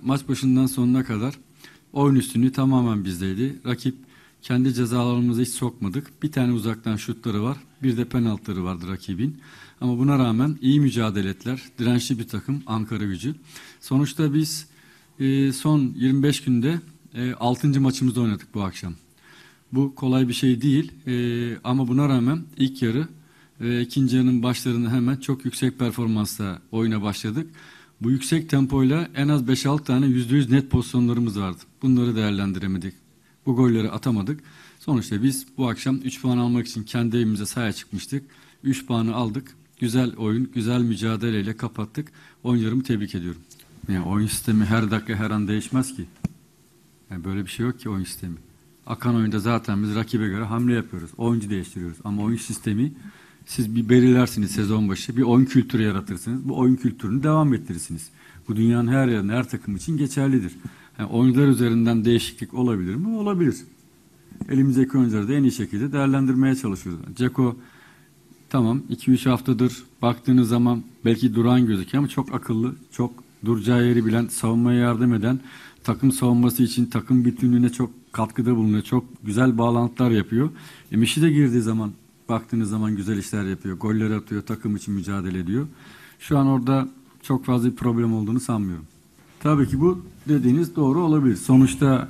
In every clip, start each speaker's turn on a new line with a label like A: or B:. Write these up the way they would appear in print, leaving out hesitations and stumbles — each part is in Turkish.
A: maç başından sonuna kadar oyun üstünlüğü tamamen bizdeydi. Rakip kendi cezalarımızı hiç sokmadık. Bir tane uzaktan şutları var. Bir de penaltıları vardı rakibin. Ama buna rağmen iyi mücadele ettiler. Dirençli bir takım Ankaragücü. Sonuçta biz son 25 günde 6. maçımızda oynadık bu akşam. Bu kolay bir şey değil. Ama buna rağmen ilk yarı ve ikinci yarının başlarında hemen çok yüksek performansla oyuna başladık. Bu yüksek tempoyla en az 5-6 tane %100 net pozisyonlarımız vardı. Bunları değerlendiremedik. Bu golleri atamadık. Sonuçta biz bu akşam 3 puan almak için kendi evimize sahaya çıkmıştık. 3 puanı aldık. Güzel oyun, güzel mücadeleyle kapattık. Oyuncularımı tebrik ediyorum. Yani oyun sistemi her dakika her an değişmez ki. Yani böyle bir şey yok ki oyun sistemi. Akan oyunda zaten biz rakibe göre hamle yapıyoruz. Oyuncu değiştiriyoruz. Ama oyun sistemi siz bir belirlersiniz sezon başı. Bir oyun kültürü yaratırsınız. Bu oyun kültürünü devam ettirirsiniz. Bu dünyanın her yerinde her takım için geçerlidir. Yani oyuncular üzerinden değişiklik olabilir mi? Olabilir. Elimizdeki oyuncuları da en iyi şekilde değerlendirmeye çalışıyoruz. Ceko tamam 2-3 haftadır baktığınız zaman belki duran gözüküyor ama çok akıllı, çok duracağı yeri bilen, savunmaya yardım eden, takım savunması için takım bütünlüğüne çok katkıda bulunuyor. Çok güzel bağlantılar yapıyor. Mişi de girdiği zaman baktığınız zaman güzel işler yapıyor. Golleri atıyor, takım için mücadele ediyor. Şu an orada çok fazla bir problem olduğunu sanmıyorum. Tabii ki bu dediğiniz doğru olabilir. Sonuçta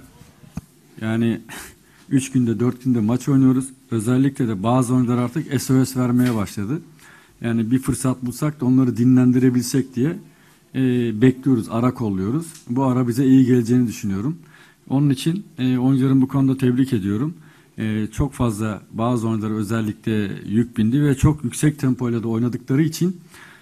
A: yani 3 günde 4 günde maç oynuyoruz. Özellikle de bazı oyuncular artık SOS vermeye başladı. Yani bir fırsat bulsak da onları dinlendirebilsek diye bekliyoruz, ara kolluyoruz. Bu ara bize iyi geleceğini düşünüyorum. Onun için oyuncularımı bu konuda tebrik ediyorum. Çok fazla bazı oyunculara özellikle yük bindi ve çok yüksek tempoyla da oynadıkları için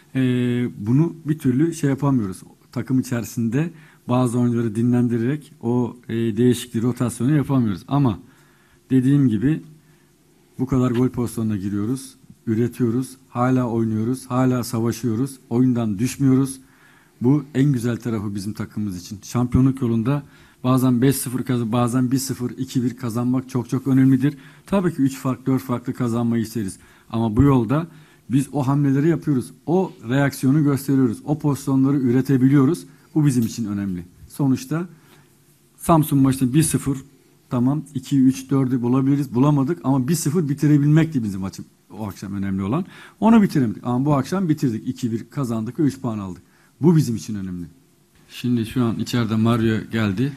A: bunu bir türlü şey yapamıyoruz. Takım içerisinde bazı oyuncuları dinlendirerek o değişikliği, rotasyonu yapamıyoruz. Ama dediğim gibi bu kadar gol pozisyonuna giriyoruz, üretiyoruz, hala oynuyoruz, hala savaşıyoruz, oyundan düşmüyoruz. Bu en güzel tarafı bizim takımımız için. Şampiyonluk yolunda bazen 5-0 kazanmak, bazen 1-0, 2-1 kazanmak çok çok önemlidir. Tabii ki 3 farklı, 4 farklı kazanmayı isteriz. Ama bu yolda biz o hamleleri yapıyoruz. O reaksiyonu gösteriyoruz. O pozisyonları üretebiliyoruz. Bu bizim için önemli. Sonuçta Samsun maçında 1-0 tamam 2-3-4'ü bulabiliriz. Bulamadık ama 1-0 bitirebilmekti bizim maçım. O akşam önemli olan. Onu bitiremedik. Ama bu akşam bitirdik. 2-1 kazandık ve 3 puan aldık. Bu bizim için önemli. Şimdi şu an içeride Mario geldi.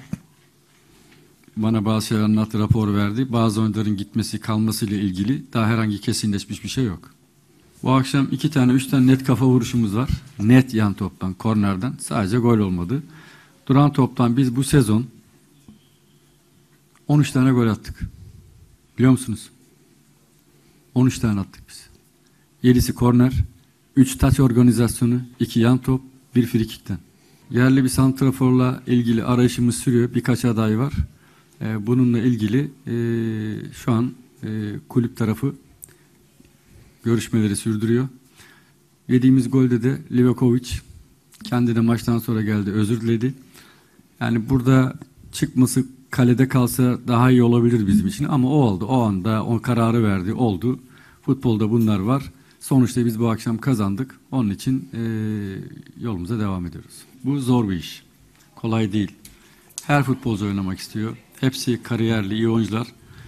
A: Bana bazı şeyler anlattı, rapor verdi. Bazı oyuncuların gitmesi, kalmasıyla ilgili daha herhangi kesinleşmiş bir şey yok. Bu akşam 2 tane, 3 tane net kafa vuruşumuz var. Net yan toptan, kornerden. Sadece gol olmadı. Duran toptan biz bu sezon 13 tane gol attık. Biliyor musunuz? 13 tane attık biz. 7'si korner, 3 taç organizasyonu, 2 yan top, 1 frikikten. Yerli bir santraforla ilgili arayışımız sürüyor. Birkaç aday var. Bununla ilgili şu an kulüp tarafı görüşmeleri sürdürüyor. Yediğimiz golde de Livakovic kendi de maçtan sonra geldi, özür diledi. Yani burada çıkması kalede kalsa daha iyi olabilir bizim için ama o oldu. O anda o kararı verdi, oldu. Futbolda bunlar var. Sonuçta biz bu akşam kazandık. Onun için yolumuza devam ediyoruz. Bu zor bir iş. Kolay değil. Her futbolcu oynamak istiyor. Hepsi kariyerli, iyi oyuncular.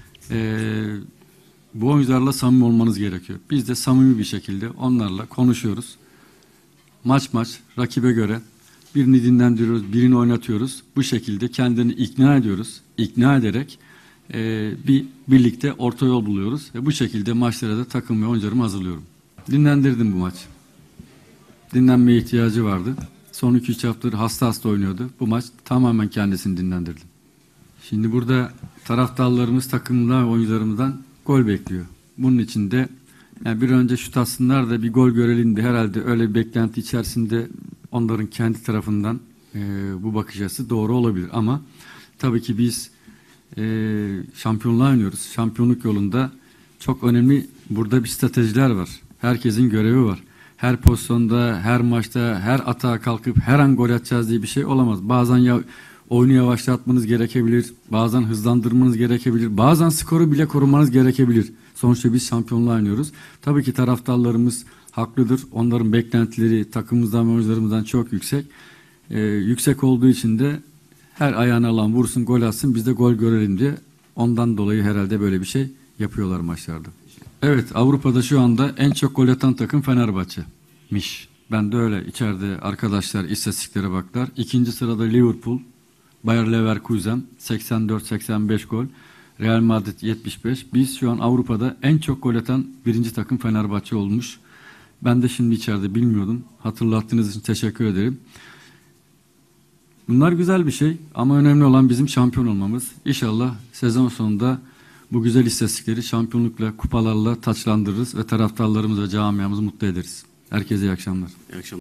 A: Bu oyuncularla samimi olmanız gerekiyor. Biz de samimi bir şekilde onlarla konuşuyoruz. Maç rakibe göre birini dinlendiriyoruz, birini oynatıyoruz. Bu şekilde kendini ikna ediyoruz. İkna ederek birlikte orta yol buluyoruz. Ve bu şekilde maçlara da takım ve oyuncularımı hazırlıyorum. Dinlendirdim bu maç. Dinlenmeye ihtiyacı vardı. Son 2-3 haftadır hasta oynuyordu. Bu maç tamamen kendisini dinlendirdim. Şimdi burada taraftarlarımız takımdan, oyuncularımızdan gol bekliyor. Bunun için de yani bir önce şut atsınlar da bir gol görelim de herhalde öyle bir beklenti içerisinde onların kendi tarafından bu bakış açısı doğru olabilir. Ama tabii ki biz şampiyonluğa oynuyoruz. Şampiyonluk yolunda çok önemli burada bir stratejiler var. Herkesin görevi var. Her pozisyonda, her maçta, her atağa kalkıp her an gol atacağız diye bir şey olamaz. Bazen oyunu yavaşlatmanız gerekebilir, bazen hızlandırmanız gerekebilir, bazen skoru bile korumanız gerekebilir. Sonuçta biz şampiyonluğa oynuyoruz. Tabii ki taraftarlarımız haklıdır. Onların beklentileri takımımızdan ve oyuncularımızdan çok yüksek. Yüksek olduğu için de her ayağına alan vursun, gol atsın, biz de gol görelim diye. Ondan dolayı herhalde böyle bir şey yapıyorlar maçlarda. Evet, Avrupa'da şu anda en çok gol atan takım Fenerbahçe'miş. Ben de öyle, içeride arkadaşlar istatistiklere baktılar. İkinci sırada Liverpool, Bayer Leverkusen 84-85 gol, Real Madrid 75. Biz şu an Avrupa'da en çok gol atan birinci takım Fenerbahçe olmuş. Ben de şimdi içeride bilmiyordum. Hatırlattığınız için teşekkür ederim. Bunlar güzel bir şey ama önemli olan bizim şampiyon olmamız. İnşallah sezon sonunda bu güzel istatistikleri şampiyonlukla, kupalarla taçlandırırız ve taraftarlarımız ve camiamızı mutlu ederiz. Herkese iyi akşamlar.
B: İyi akşamlar.